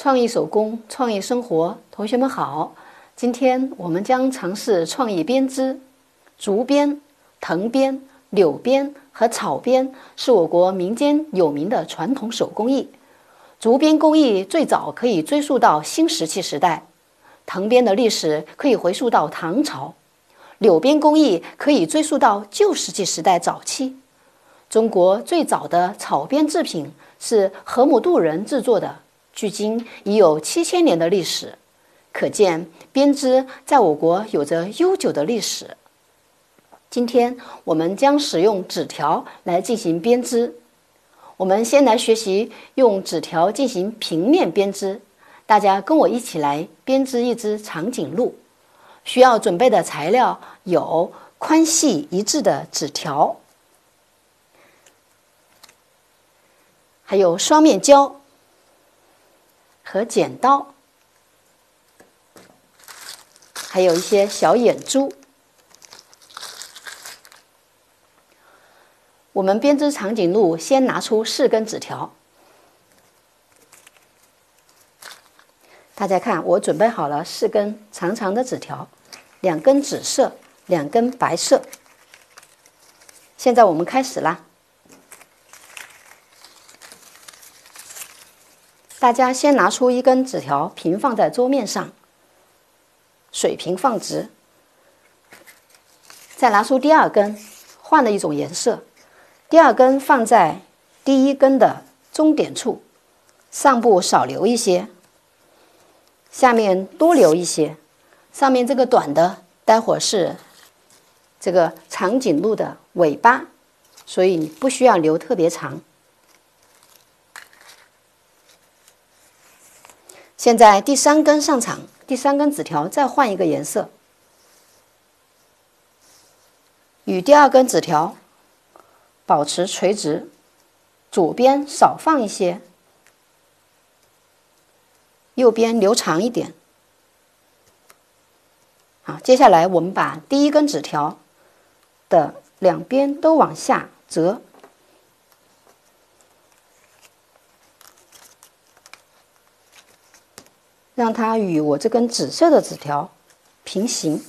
创意手工，创意生活，同学们好。今天我们将尝试创意编织。竹编、藤编、柳编和草编是我国民间有名的传统手工艺。竹编工艺最早可以追溯到新石器时代，藤编的历史可以回溯到唐朝，柳编工艺可以追溯到旧石器时代早期。中国最早的草编制品是河姆渡人制作的，距今已有7000年的历史，可见编织在我国有着悠久的历史。今天我们将使用纸条来进行编织。我们先来学习用纸条进行平面编织，大家跟我一起来编织一只长颈鹿。需要准备的材料有宽细一致的纸条，还有双面胶和剪刀，还有一些小眼珠。我们编织长颈鹿，先拿出4根纸条。大家看，我准备好了4根长长的纸条，2根紫色，2根白色。现在我们开始啦。大家先拿出1根纸条，平放在桌面上，水平放直。再拿出第2根，换了一种颜色。第2根放在第1根的中点处，上部少留一些，下面多留一些。上面这个短的，待会儿是这个长颈鹿的尾巴，所以你不需要留特别长。现在第3根上场，第3根纸条再换一个颜色，与第2根纸条保持垂直，左边少放一些，右边留长一点。好，接下来我们把第1根纸条的2边都往下折，让它与我这根紫色的纸条平行。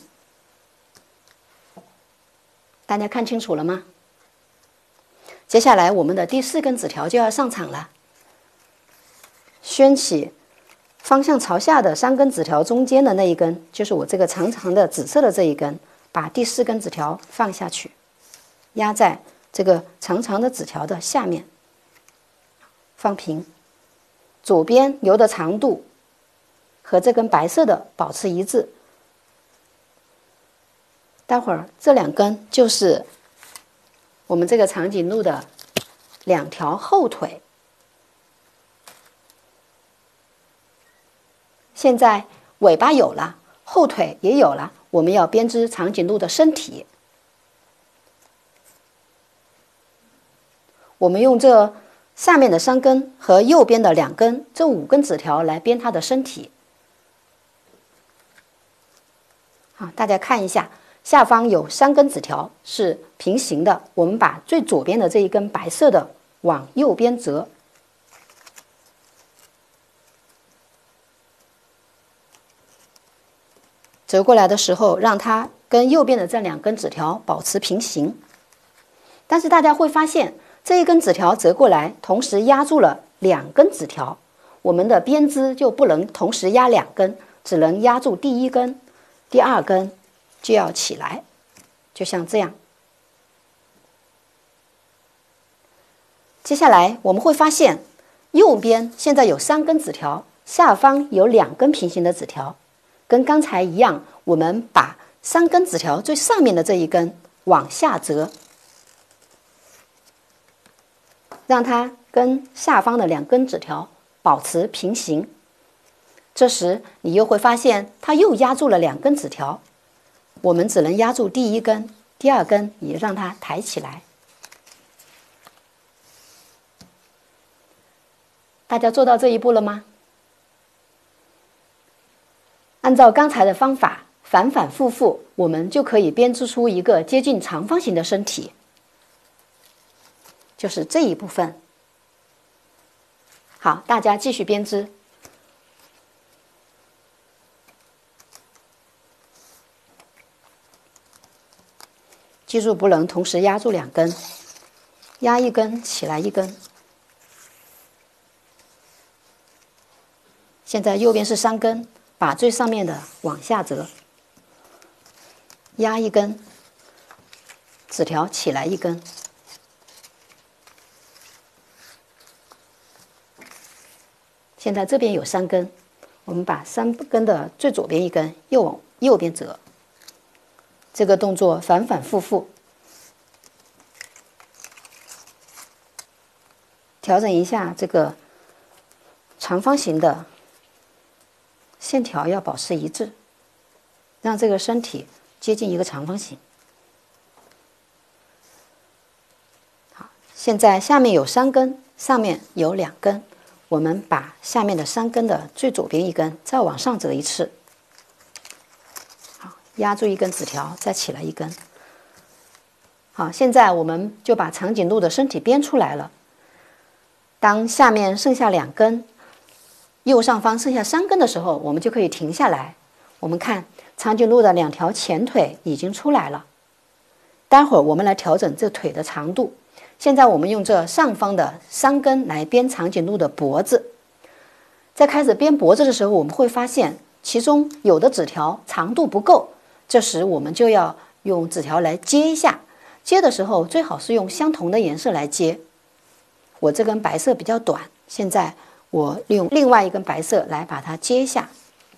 大家看清楚了吗？接下来我们的第4根纸条就要上场了。掀起方向朝下的3根纸条中间的那一根，就是我这个长长的紫色的这一根，把第4根纸条放下去，压在这个长长的纸条的下面，放平。左边留的长度和这根白色的保持一致。待会儿这2根就是我们这个长颈鹿的2条后腿。现在尾巴有了，后腿也有了，我们要编织长颈鹿的身体。我们用这下面的3根和右边的2根，这5根纸条来编它的身体。好，大家看一下。下方有3根纸条是平行的，我们把最左边的这一根白色的往右边折，折过来的时候，让它跟右边的这2根纸条保持平行。但是大家会发现，这一根纸条折过来，同时压住了2根纸条，我们的编织就不能同时压2根，只能压住第1根，第2根就要起来，就像这样。接下来我们会发现，右边现在有3根纸条，下方有2根平行的纸条，跟刚才一样，我们把3根纸条最上面的这一根往下折，让它跟下方的2根纸条保持平行。这时你又会发现，它又压住了2根纸条。我们只能压住第1根，第2根也让它抬起来。大家做到这一步了吗？按照刚才的方法，反反复复，我们就可以编织出一个接近长方形的身体，就是这一部分。好，大家继续编织。 记住不能同时压住2根，压一根起来一根。现在右边是3根，把最上面的往下折，压一根，纸条起来一根。现在这边有3根，我们把3根的最左边一根又往右边折。这个动作反反复复，调整一下这个长方形的线条要保持一致，让这个身体接近一个长方形。好，现在下面有3根，上面有2根，我们把下面的3根的最左边一根再往上折一次。好，压住一根纸条，再起来一根。好，现在我们就把长颈鹿的身体编出来了。当下面剩下2根，右上方剩下3根的时候，我们就可以停下来。我们看长颈鹿的2条前腿已经出来了。待会儿我们来调整这腿的长度。现在我们用这上方的3根来编长颈鹿的脖子。在开始编脖子的时候，我们会发现其中有的纸条长度不够，这时我们就要用纸条来接一下。接的时候最好是用相同的颜色来接。我这根白色比较短，现在我利用另外一根白色来把它接一下。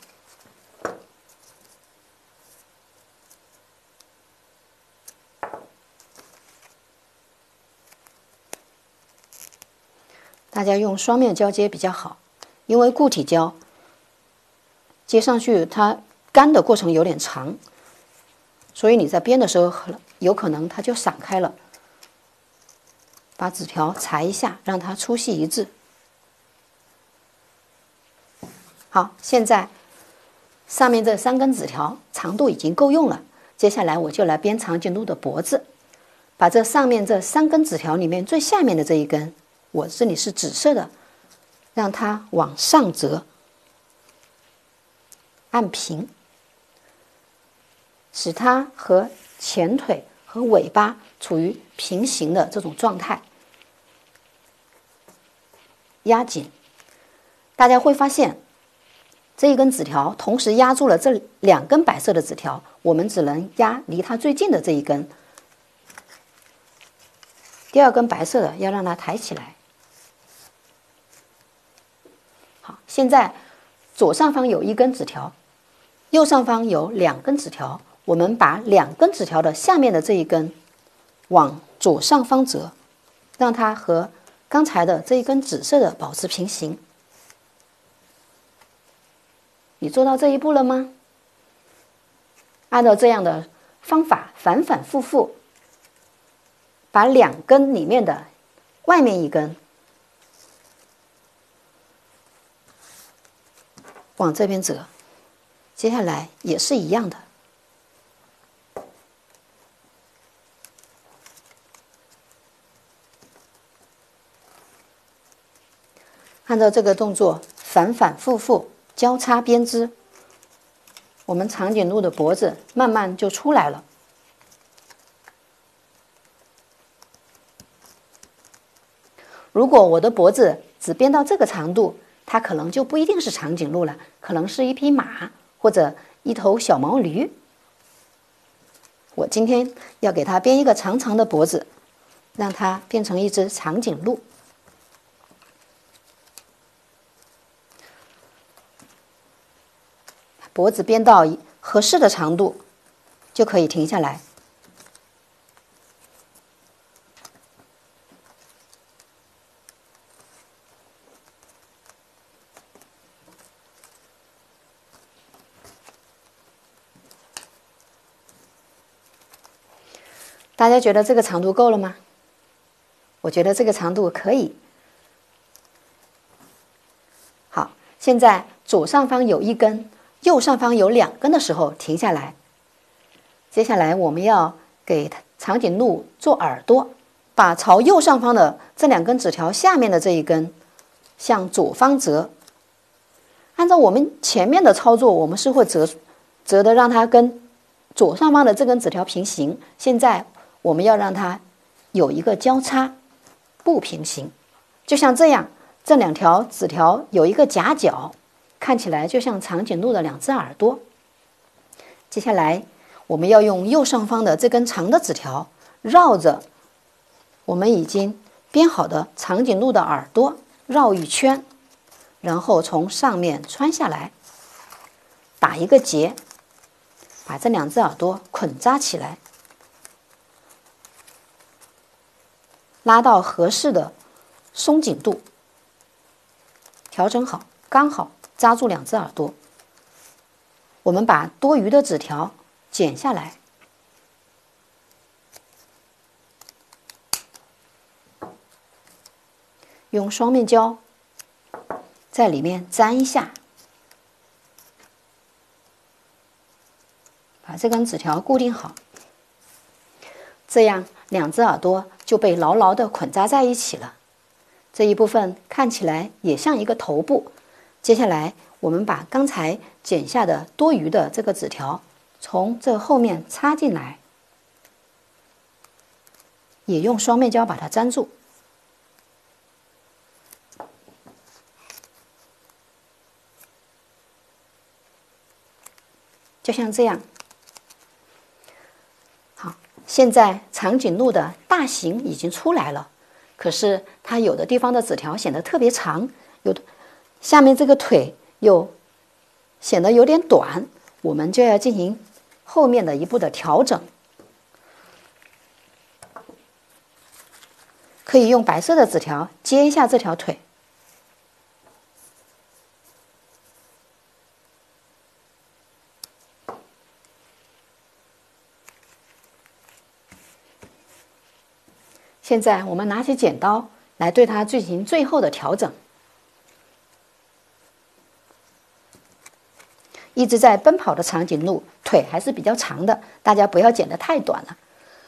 大家用双面胶接比较好，因为固体胶接上去它干的过程有点长，所以你在编的时候有可能它就散开了。把纸条裁一下，让它粗细一致。好，现在上面这3根纸条长度已经够用了，接下来我就来编长颈鹿的脖子。把这上面这3根纸条里面最下面的这一根，我这里是紫色的，让它往上折，按平，使它和前腿和尾巴处于平行的这种状态。压紧，大家会发现这一根纸条同时压住了这2根白色的纸条，我们只能压离它最近的这一根。第2根白色的要让它抬起来。好，现在左上方有1根纸条，右上方有2根纸条，我们把2根纸条的下面的这一根往左上方折，让它和刚才的这一根紫色的保持平行。你做到这一步了吗？按照这样的方法反反复复，把2根里面的外面1根往这边折，接下来也是一样的。按照这个动作反反复复交叉编织，我们长颈鹿的脖子慢慢就出来了。如果我的脖子只编到这个长度，它可能就不一定是长颈鹿了，可能是一匹马或者一头小毛驴。我今天要给它编一个长长的脖子，让它变成一只长颈鹿。脖子编到合适的长度，就可以停下来。大家觉得这个长度够了吗？我觉得这个长度可以。好，现在左上方有1根。右上方有2根的时候停下来。接下来我们要给长颈鹿做耳朵，把朝右上方的这2根纸条下面的这一根向左方折。按照我们前面的操作，我们是会折的让它跟左上方的这根纸条平行。现在我们要让它有一个交叉，不平行，就像这样，这两条纸条有一个夹角，看起来就像长颈鹿的两只耳朵。接下来我们要用右上方的这根长的纸条绕着我们已经编好的长颈鹿的耳朵绕一圈，然后从上面穿下来，打一个结，把这两只耳朵捆扎起来，拉到合适的松紧度，调整好，刚好扎住两只耳朵。我们把多余的纸条剪下来，用双面胶在里面粘一下，把这根纸条固定好，这样两只耳朵就被牢牢地捆扎在一起了。这一部分看起来也像一个头部。接下来我们把刚才剪下的多余的这个纸条从这后面插进来，也用双面胶把它粘住。就像这样。好，现在长颈鹿的大形已经出来了，可是它有的地方的纸条显得特别长，有的下面这个腿又显得有点短，我们就要进行后面的一步的调整。可以用白色的纸条接一下这条腿，现在我们拿起剪刀来对它进行最后的调整。一直在奔跑的长颈鹿腿还是比较长的，大家不要剪得太短了。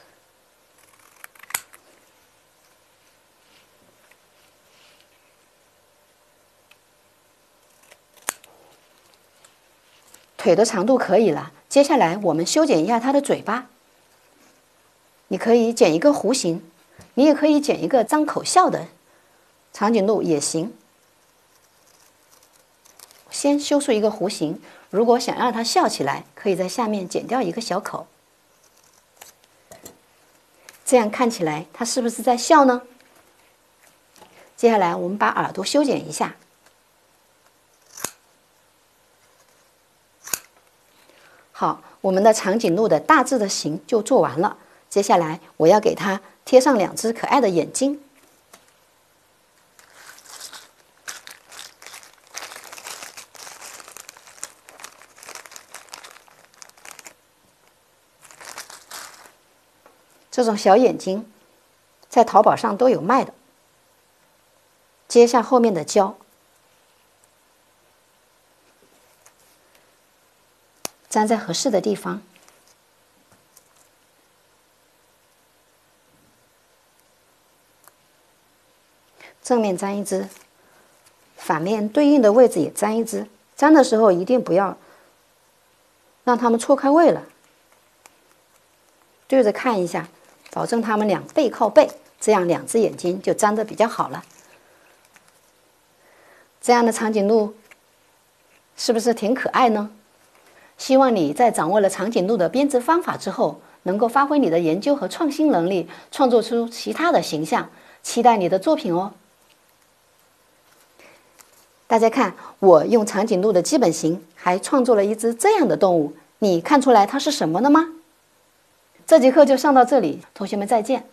腿的长度可以了，接下来我们修剪一下它的嘴巴。你可以剪一个弧形，你也可以剪一个张口笑的长颈鹿也行。先修出一个弧形，如果想让它笑起来，可以在下面剪掉一个小口，这样看起来它是不是在笑呢？接下来我们把耳朵修剪一下。好，我们的长颈鹿的大致的形就做完了。接下来我要给它贴上两只可爱的眼睛。这种小眼睛在淘宝上都有卖的。接下后面的胶，粘在合适的地方。正面粘一只，反面对应的位置也粘一只。粘的时候一定不要让它们错开位了，对着看一下，保证它们俩背靠背，这样两只眼睛就粘得比较好了。这样的长颈鹿是不是挺可爱呢？希望你在掌握了长颈鹿的编织方法之后，能够发挥你的研究和创新能力，创作出其他的形象。期待你的作品哦！大家看，我用长颈鹿的基本形，还创作了一只这样的动物，你看出来它是什么了吗？这节课就上到这里，同学们再见。